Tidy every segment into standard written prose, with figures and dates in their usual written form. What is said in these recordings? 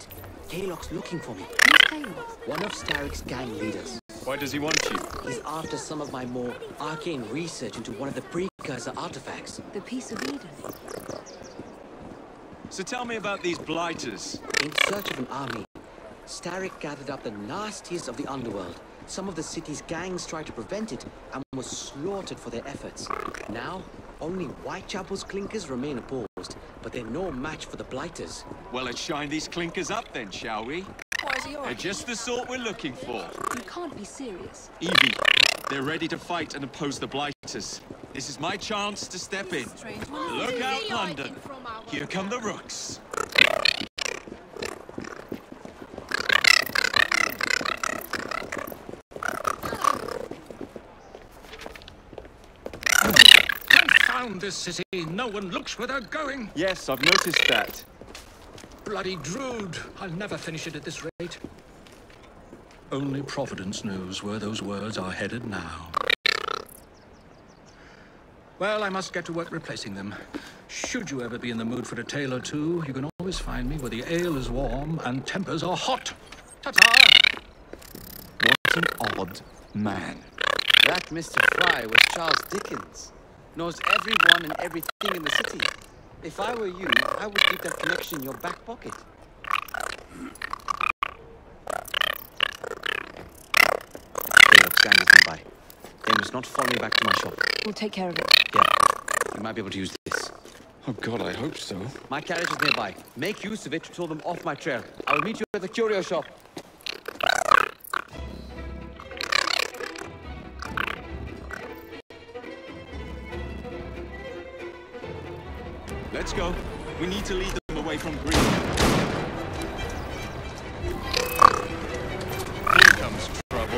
Syndicate. Haylock's looking for me. Who's Haylock? One of Starrick's gang leaders. Why does he want you? He's after some of my more arcane research into one of the precursor artifacts. The Piece of Eden. So tell me about these blighters. In search of an army, Starrick gathered up the nastiest of the underworld. Some of the city's gangs tried to prevent it and was slaughtered for their efforts. Now, only Whitechapel's clinkers remain opposed, but they're no match for the blighters. Well, let's shine these clinkers up then, shall we? Why is he They're just the sort we're looking for. You can't be serious. Evie, they're ready to fight and oppose the blighters. This is my chance to step in. Look out, London. Here come the rooks. Confound this city. No one looks where they're going. Yes, I've noticed that. Bloody Drood. I'll never finish it at this rate. Only Providence knows where those words are headed now. Well, I must get to work replacing them. Should you ever be in the mood for a tale or two, you can always find me where the ale is warm and tempers are hot. Ta-ta! What an odd man. That Mr. Fry was Charles Dickens. Knows everyone and everything in the city. If I were you, I would keep that connection in your back pocket. Haylock's gang is nearby. They must not follow me back to my shop. We'll take care of it. Yeah, you might be able to use this. Oh God, I hope so. My carriage is nearby. Make use of it to throw them off my trail. I will meet you at the curio shop. Let's go. We need to lead them away from Green. Here comes trouble.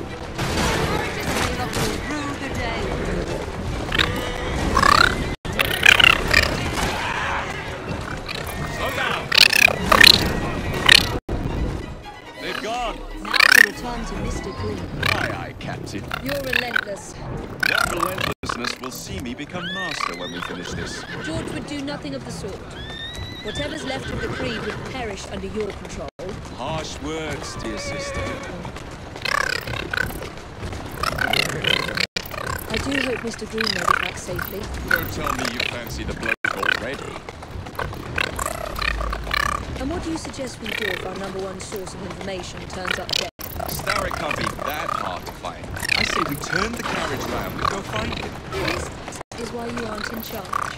Slow down. They've gone. Now to return to Mr. Green. Aye, aye, Captain. You're relentless. That relentlessness will see me become master when we finish this. George would do nothing of the sort. Whatever's left of the Creed would perish under your control. Harsh words, dear sister. I do hope Mr. Green made it back safely. Don't tell me you fancy the bloke already. And what do you suggest we do if our #1 source of information turns up dead? Starrick can't be that hard to find. I say we turn the carriage round and go find him. This is why you aren't in charge.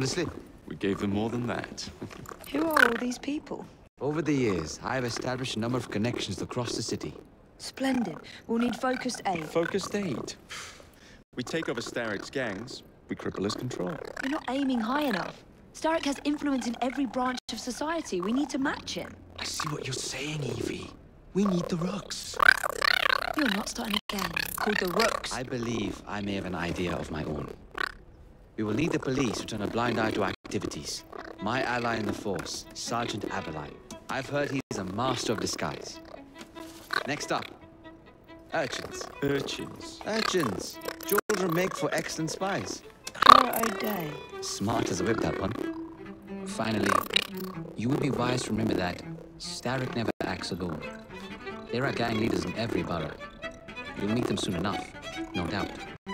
Honestly? We gave them more than that. Who are all these people? Over the years, I have established a number of connections across the city. Splendid. We'll need focused aid. Focused aid. We take over Starrick's gangs, we cripple his control. You're not aiming high enough. Starrick has influence in every branch of society. We need to match him. I see what you're saying, Evie. We need the Rooks. You're not starting a gang called the Rooks. I believe I may have an idea of my own. We will need the police to turn a blind eye to activities. My ally in the force, Sergeant Aberline. I've heard he's a master of disguise. Next up, urchins. Urchins? Urchins. Children make for excellent spies. Clara O'Day. Smart as a whip, that one. Finally, you would be wise to remember that Starrick never acts alone. There are gang leaders in every borough. You'll meet them soon enough, no doubt.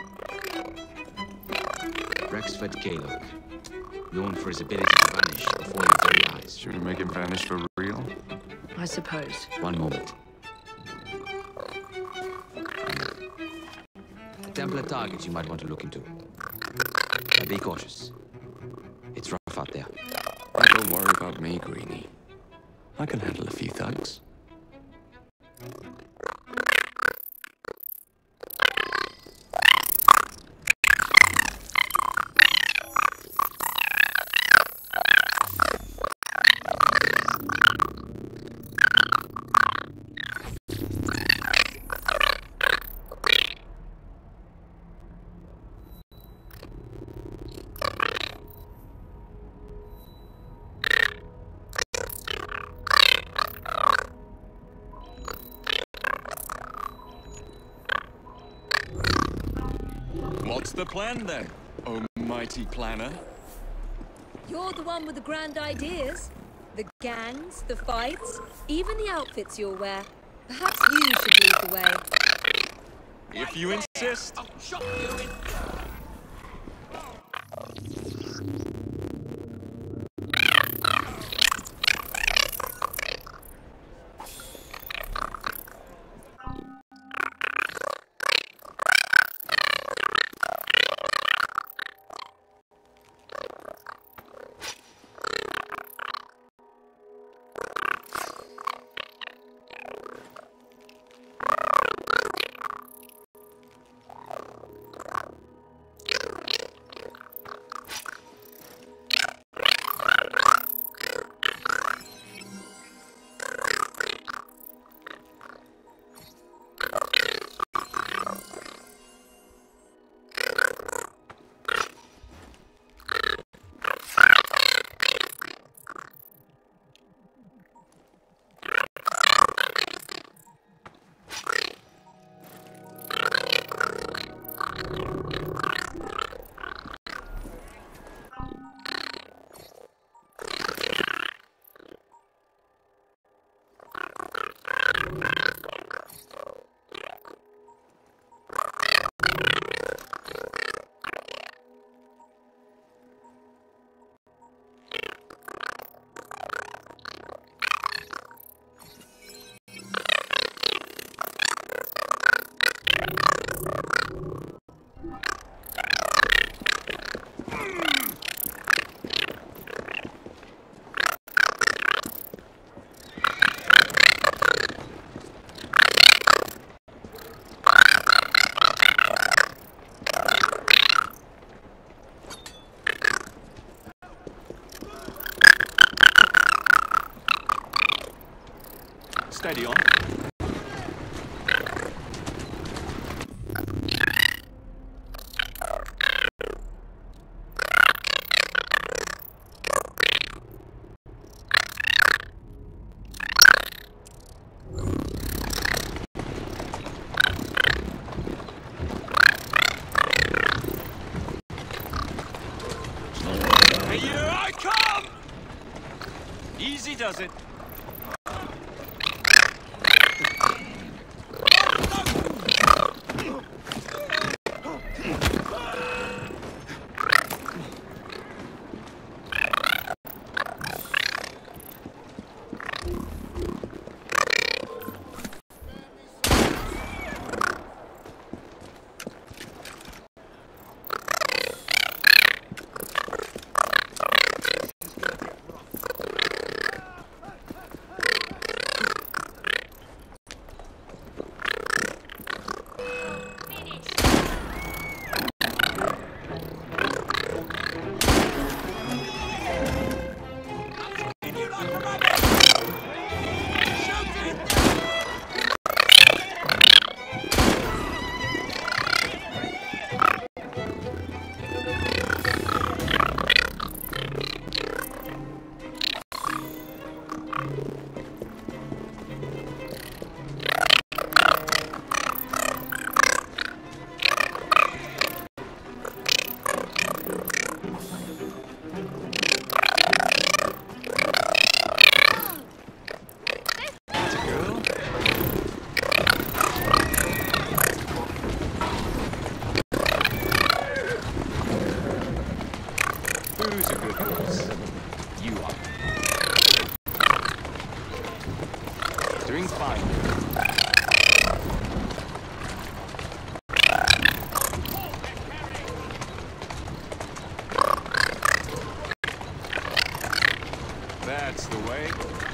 Rexford Gaelic, known for his ability to vanish before your very eyes. Should we make him vanish for real? I suppose. One moment. Templar targets you might want to look into. But be cautious. It's rough out there. Don't worry about me, Greenie. I can handle a few thugs. What's the plan then, oh mighty planner? You're the one with the grand ideas. The gangs, the fights, even the outfits you'll wear. Perhaps you should lead the way. If you insist. I'll shot you in. Steady on. Here I come! Easy does it. time. That's the way.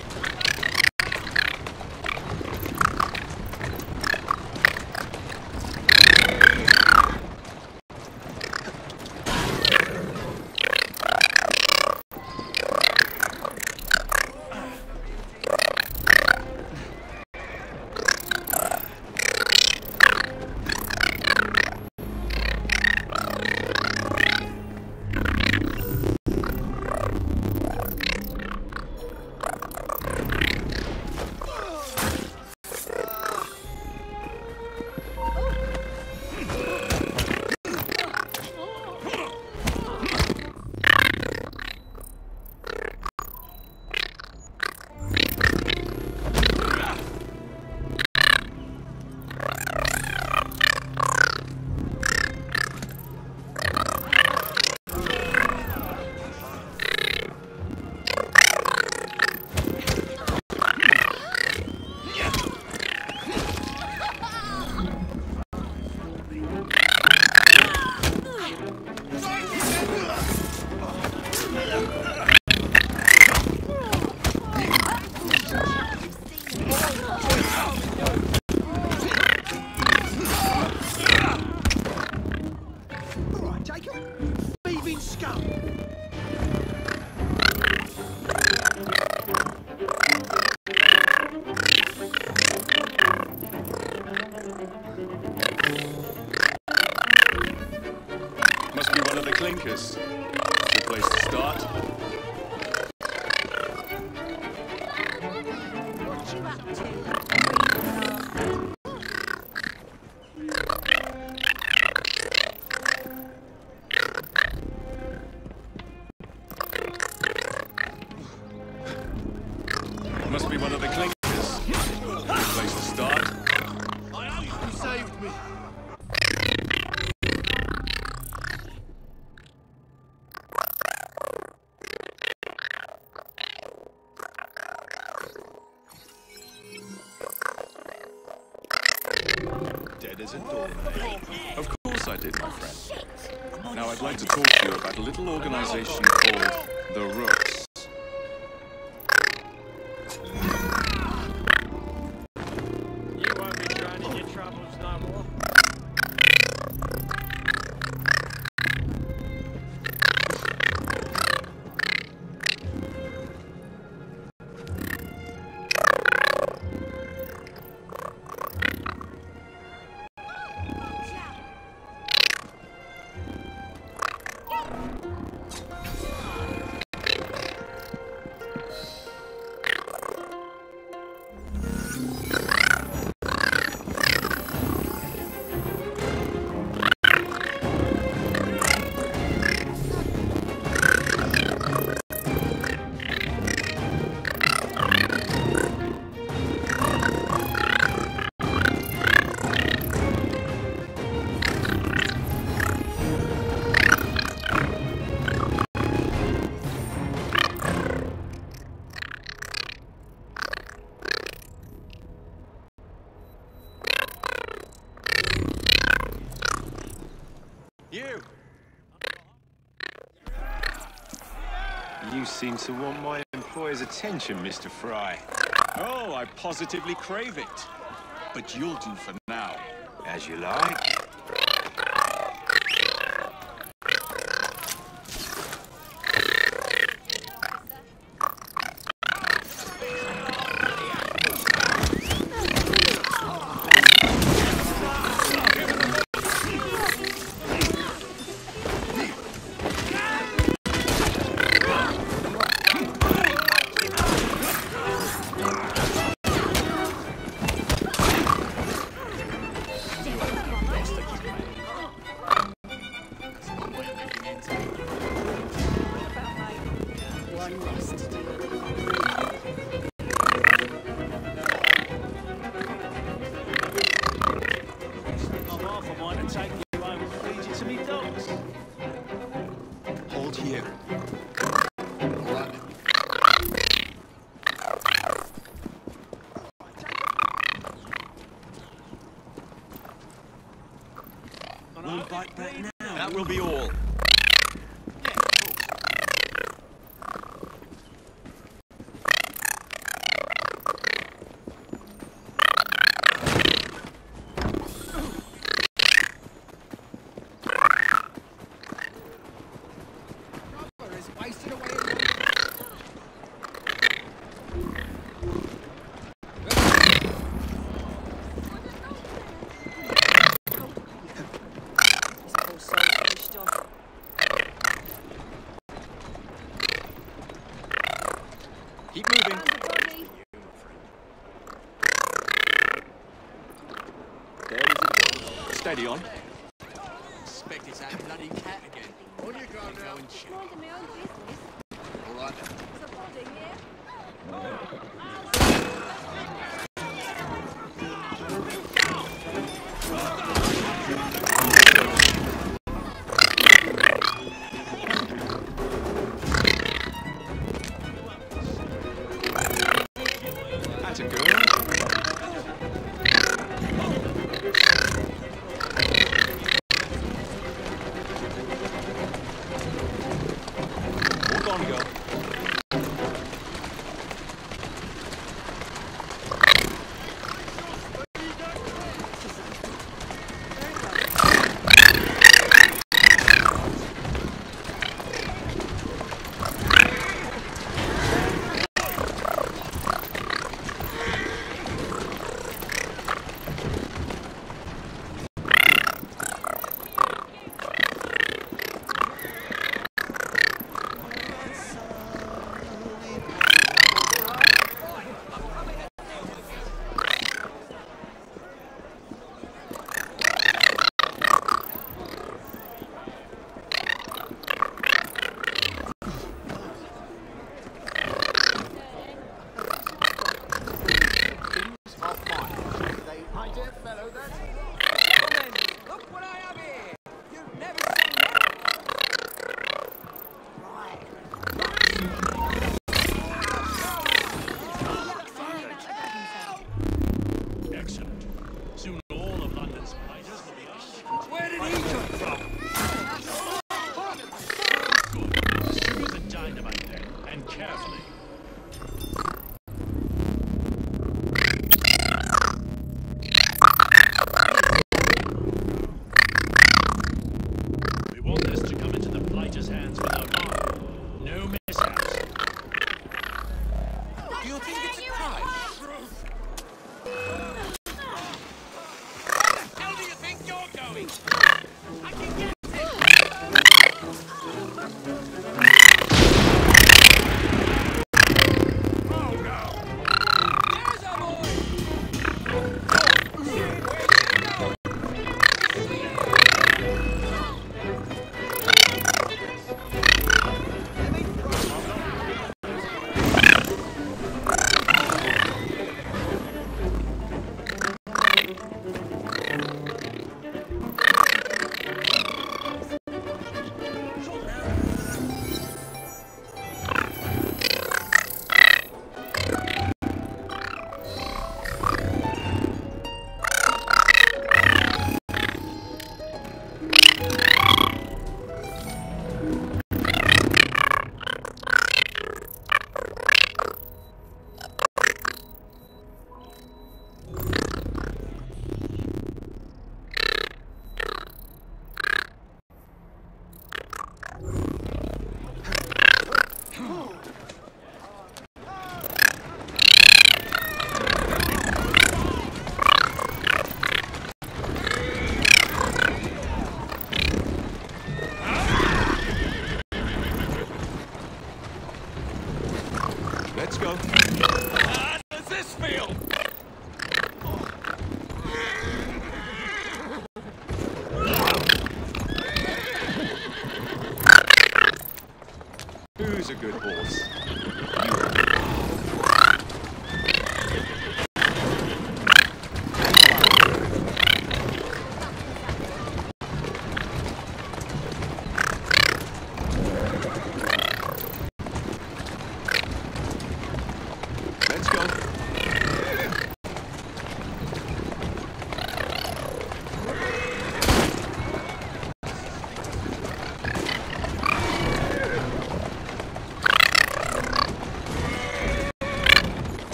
Must be one of the clinkers. Good place to start. What you up to? Must be one of the clinkers. Good place to start. You saved me. Dead as a doornail. Of course I did, my friend. Now I'd like to talk to you about a little organization called the Rooks. You won't be drowning your troubles no more. You seem to want my employer's attention, Mr. Fry. Oh, I positively crave it. But you'll do for now. As you like. bite back now. That will be all. Keep moving. There is it. Steady on. Expect it's that bloody cat again. On you go now. Minding my own business. All right. There's a body here. That's a girl. Walk on, girl.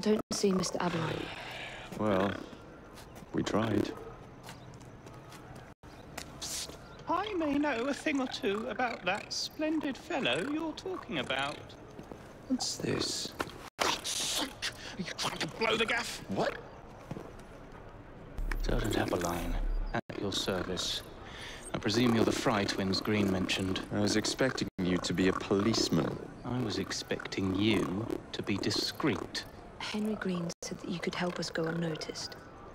don't see Mr. Aberline. Well, we tried. I may know a thing or two about that splendid fellow you're talking about. What's this? Are you trying to blow the gaff? What? Sergeant Aberline, at your service. I presume you're the Fry twins Green mentioned. I was expecting you to be a policeman. I was expecting you to be discreet. Henry Green said that you could help us go unnoticed.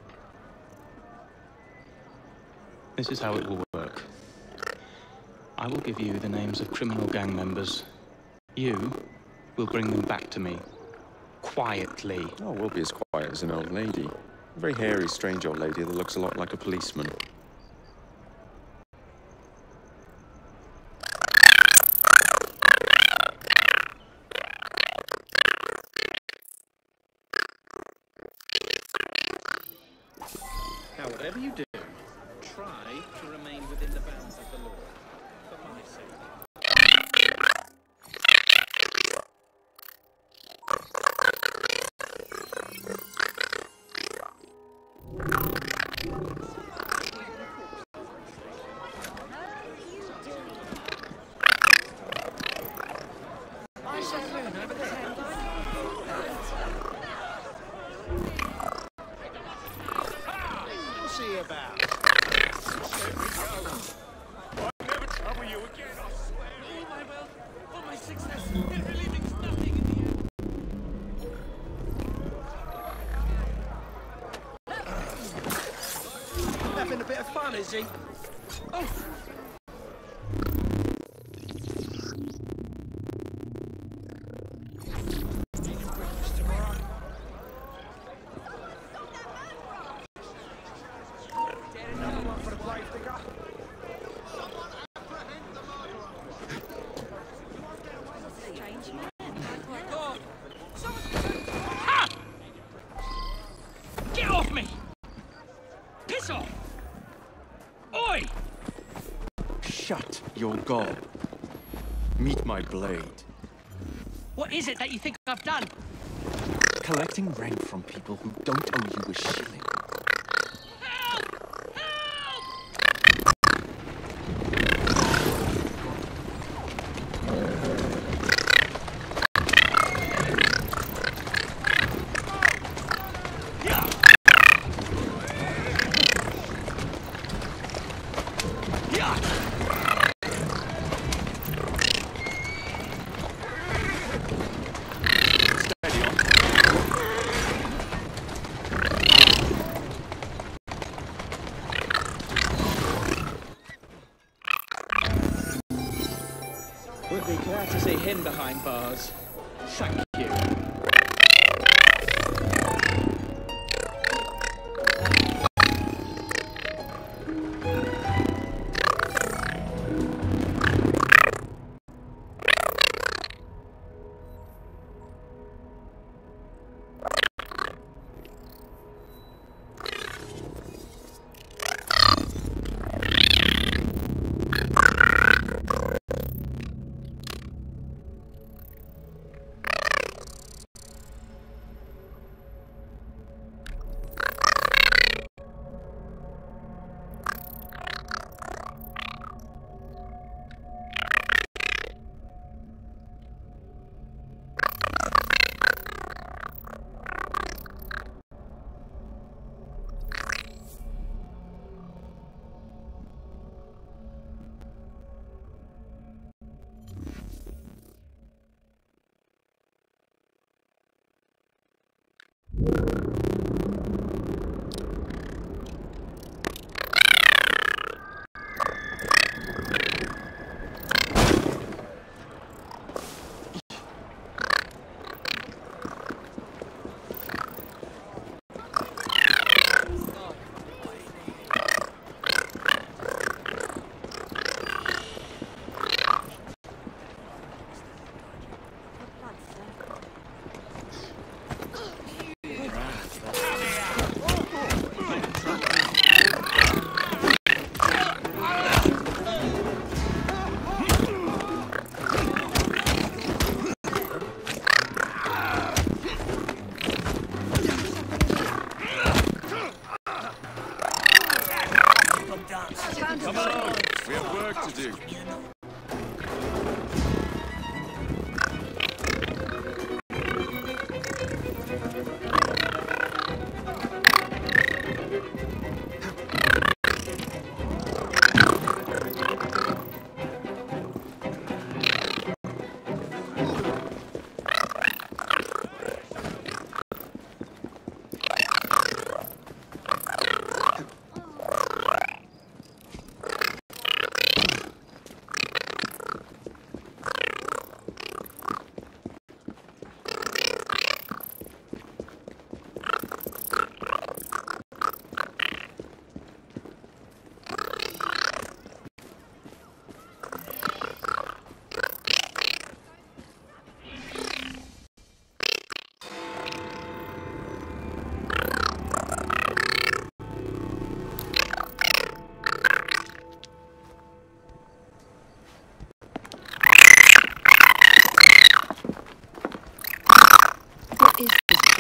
This is how it will work. I will give you the names of criminal gang members. You will bring them back to me. Quietly. Oh, we'll be as quiet as an old lady. A very hairy, strange old lady that looks a lot like a policeman. Now, whatever you do, try to remain within the bounds of the law. For my sake. See about. I'll never trouble you again, I swear. All my wealth, all my success, every leaving's nothing in the end. Having a bit of fun, is he? Oh. Get off me! Piss off! Oi! Shut your gob. Meet my blade. What is it that you think I've done? Collecting rent from people who don't owe you a shilling. Help! Help! Would be glad to see him behind bars. Thank you.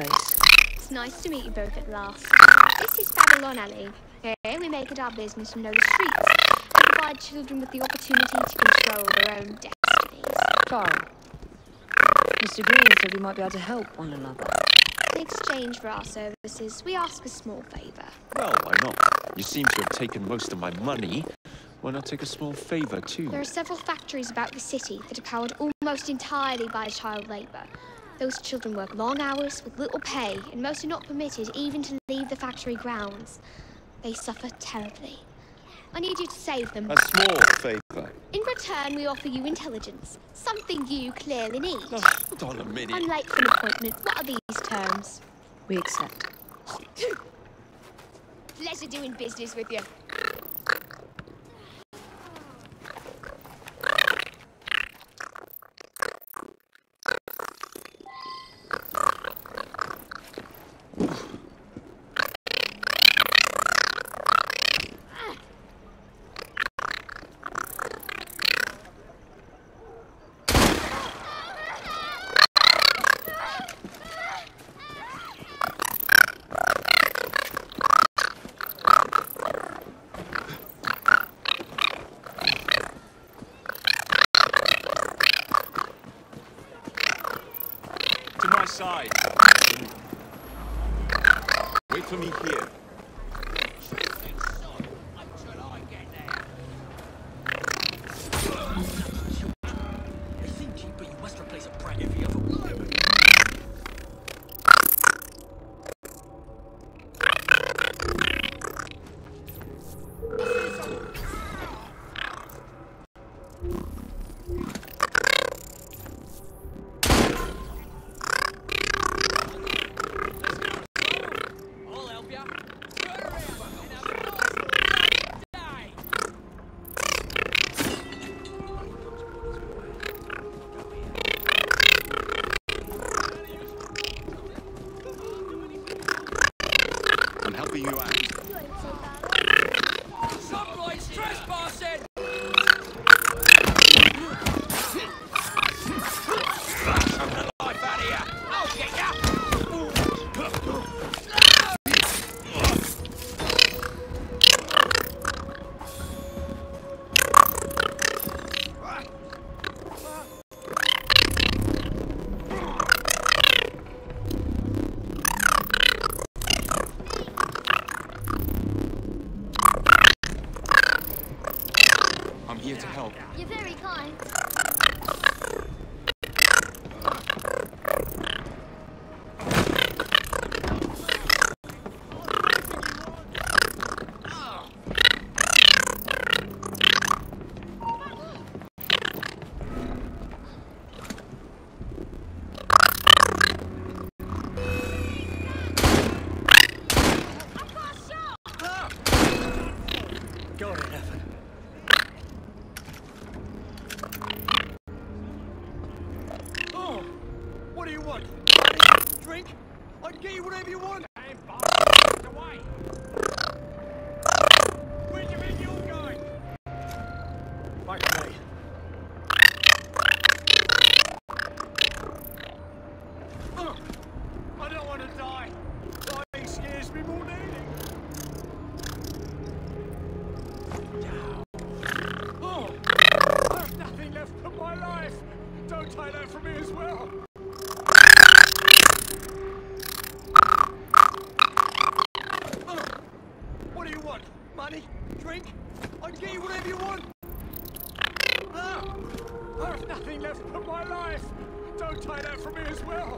place. It's nice to meet you both at last. This is Babylon Alley. Here we make it our business to know the streets and provide children with the opportunity to control their own destinies. Clara, Mr. Green said we might be able to help one another. In exchange for our services, we ask a small favour. Well, why not? You seem to have taken most of my money. Why not take a small favour, too? There are several factories about the city that are powered almost entirely by child labour. Those children work long hours with little pay, and most are not permitted even to leave the factory grounds. They suffer terribly. I need you to save them. A small favour. In return, we offer you intelligence, something you clearly need. Oh, hold on a minute. I'm late for an appointment. What are these terms? We accept. Pleasure doing business with you. Side. Wait for me here. You're thinking, but you must replace a brat every other week. I'm helping you out. Somebody's trespassing! Life out of here! I'll get ya! I'm here to help. You're very kind. Got it, Evan. Oh, what do you want? Drink? I can get you whatever you want. Away. Where do you think you're going? Back to me. I don't want to die. Dying scares me more than anything. Oh, I have nothing left but my life. Don't take that from me as well. What do you want? Money? Drink? I can get you whatever you want. I have nothing left but my life. Don't take that from me as well.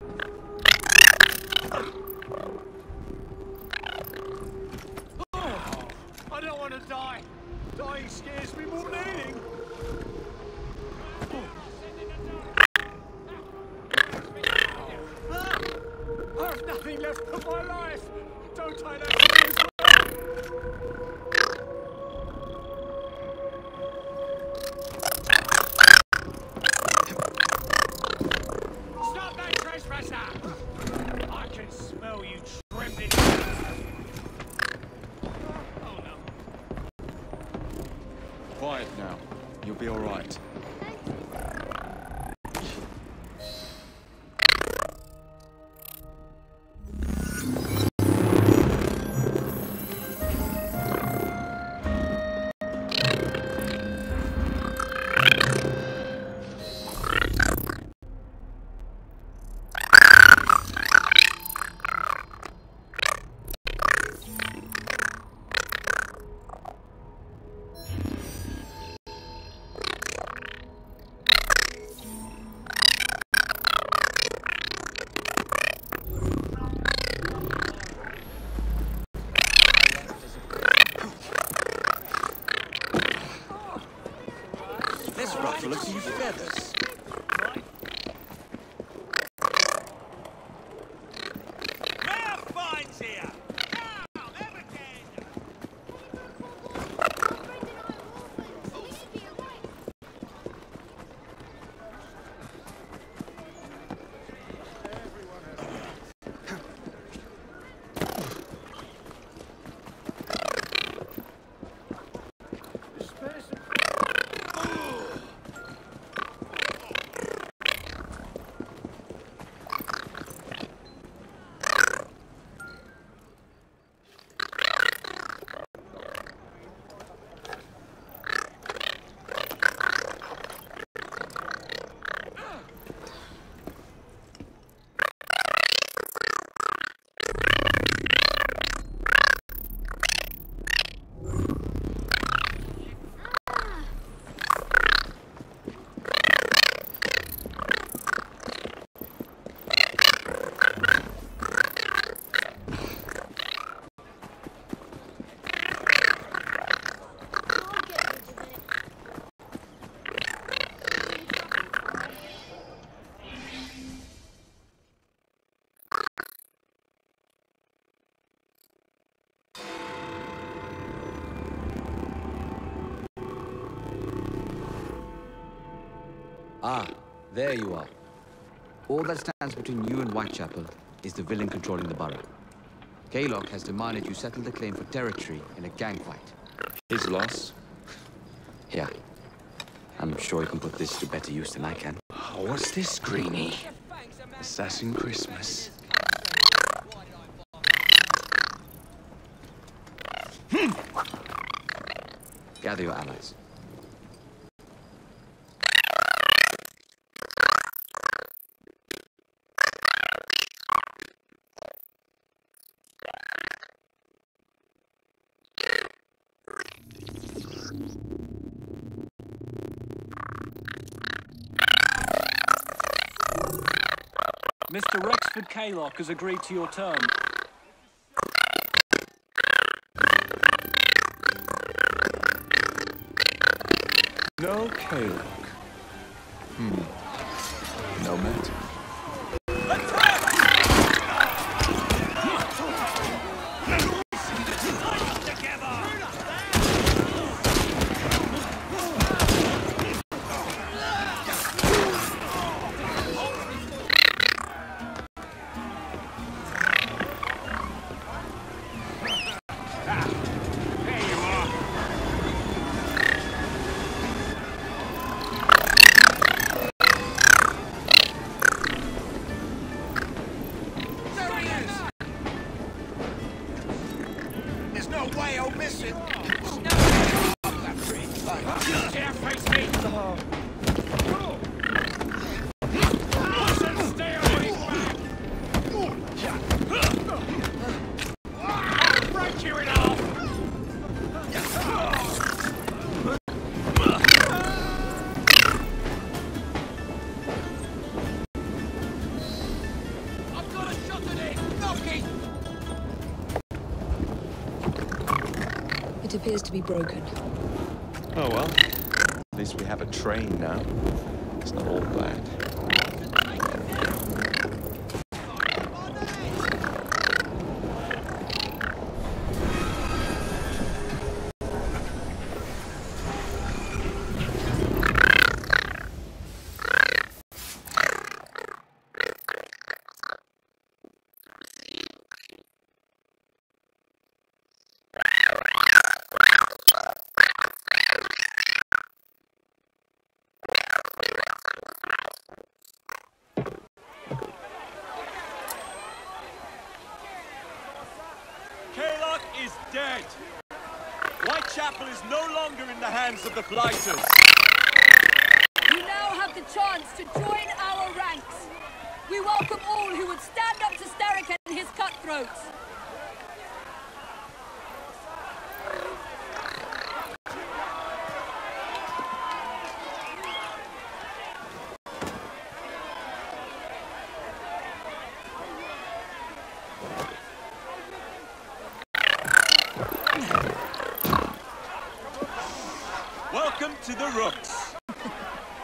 Oh, I don't want to die. Dying scares me more than anything. I have nothing left but my life. Don't take that from me as well. Stop that trespasser! I can smell you trembling. Oh no. Quiet now. You'll be all right. rustle a few feathers. Ah, there you are. All that stands between you and Whitechapel is the villain controlling the borough. Kaylock has demanded you settle the claim for territory in a gang fight. His loss? Yeah. I'm sure he can put this to better use than I can. Oh, what's this, Greenie? Assassin Christmas. Gather your allies. Mr. Rexford Kaylock has agreed to your term. No Kaylock. No matter. It appears to be broken. Oh well. At least we have a train now. It's not all bad. Kaylock is dead. Whitechapel is no longer in the hands of the Blighters. You now have the chance to join our ranks. We welcome all who would stand up to Starrick and his cutthroats. Welcome to the Rooks.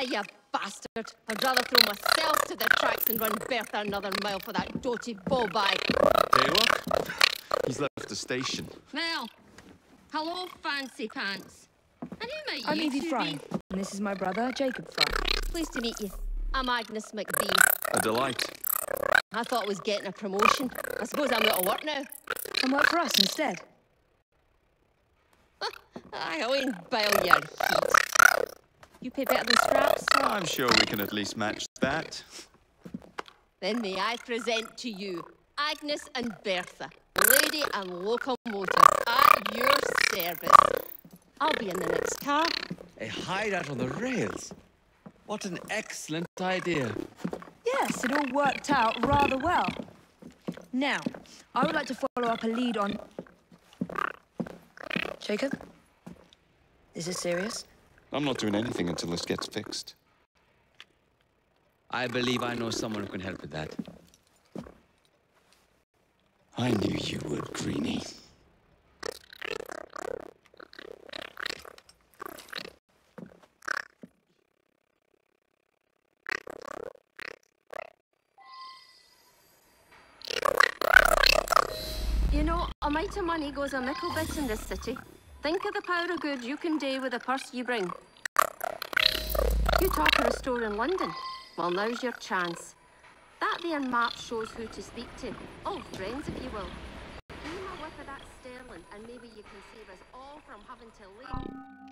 you bastard. I'd rather throw myself to the tracks than run Bertha another mile for that doty bowbag. Hey, look. He's left the station. Well, hello, fancy pants. And who might I'm you Evie two Fry, be? and this is my brother, Jacob Fry. Pleased to meet you. I'm Agnes McBee. A delight. I thought I was getting a promotion. I suppose I'm out of work now. And work for us instead. I won't bile your heat. You pay better than scraps? I'm sure we can at least match that. Then may I present to you Agnes and Bertha, lady and locomotive, at your service. I'll be in the next car. A hideout on the rails? What an excellent idea. Yes, it all worked out rather well. Now, I would like to follow up a lead on... Jacob? Is this serious? I'm not doing anything until this gets fixed. I believe I know someone who can help with that. I knew you would, Greenie. You know, a mite of money goes a mickle bit in this city. Think of the power of good you can do with the purse you bring. You talk of a store in London. Well, now's your chance. That there map shows who to speak to. Old friends, if you will. Give him a whiff of that sterling, and maybe you can save us all from having to leave.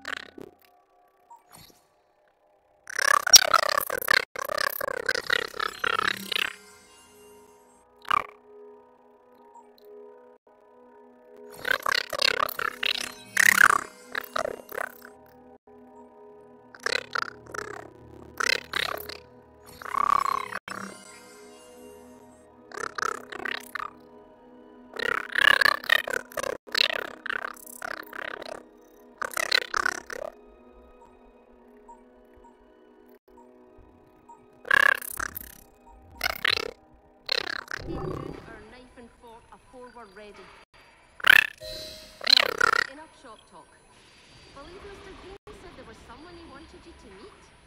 Our knife and fork afore we're ready. Now, enough shop talk. Believe Mr. Green said there was someone he wanted you to meet.